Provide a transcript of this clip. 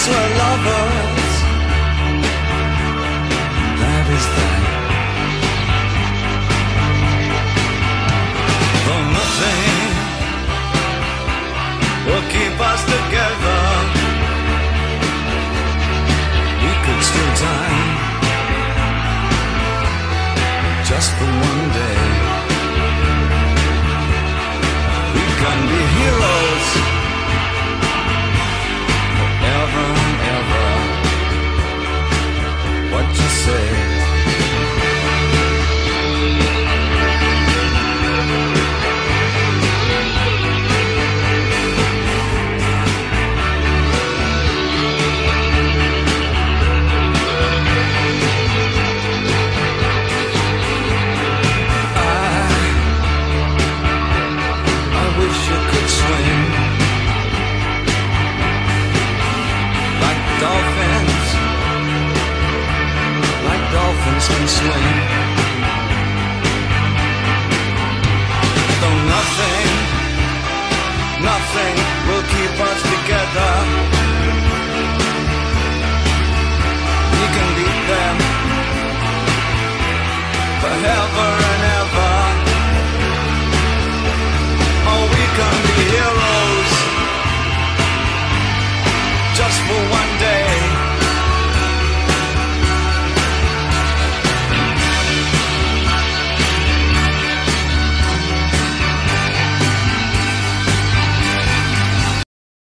were lovers. That is that. Though nothing will keep us together, we could still die just for one day. We can be heroes forever and ever. What you say? Can swing. Though nothing will keep us together. We can beat them forever.